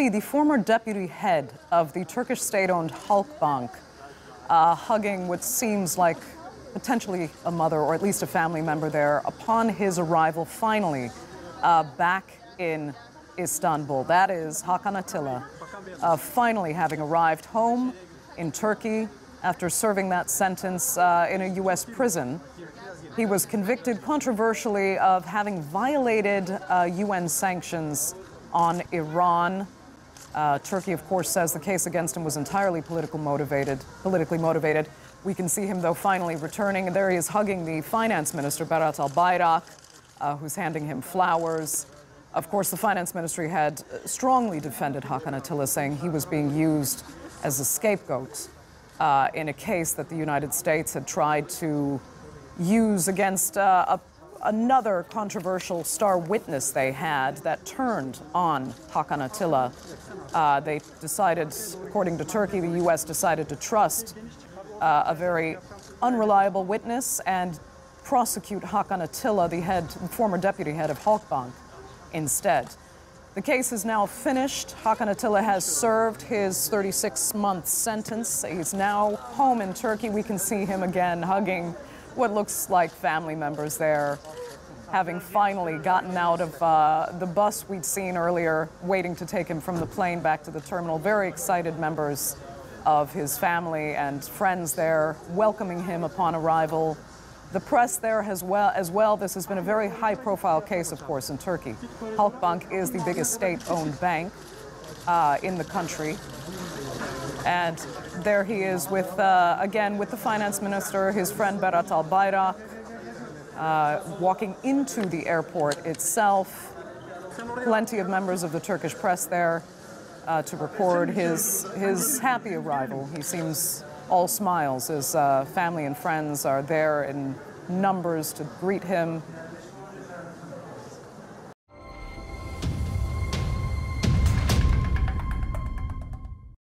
Turkey, the former deputy head of the Turkish state-owned Halkbank, hugging what seems like potentially a mother or at least a family member there upon his arrival finally back in Istanbul. That is Hakan Atilla finally having arrived home in Turkey after serving that sentence in a U.S. prison. He was convicted controversially of having violated UN sanctions on Iran. Turkey, of course, says the case against him was entirely politically motivated. We can see him, though, finally returning. And there he is hugging the finance minister, Berat Albayrak, who's handing him flowers. Of course, the finance ministry had strongly defended Hakan Atilla, saying he was being used as a scapegoat in a case that the United States had tried to use against another controversial star witness they had that turned on Hakan Atilla. They decided, according to Turkey, the U.S. decided to trust a very unreliable witness and prosecute Hakan Atilla, the former deputy head of Halkbank, instead. The case is now finished. Hakan Atilla has served his 36-month sentence. He's now home in Turkey. We can see him again hugging what looks like family members there, having finally gotten out of the bus we'd seen earlier, waiting to take him from the plane back to the terminal. Very excited members of his family and friends there welcoming him upon arrival. The press there as well. This has been a very high-profile case, of course, in Turkey. Halkbank is the biggest state-owned bank in the country. And there he is with, again, with the finance minister, his friend Berat Albayrak, walking into the airport itself. Plenty of members of the Turkish press there to record his happy arrival. He seems all smiles as family and friends are there in numbers to greet him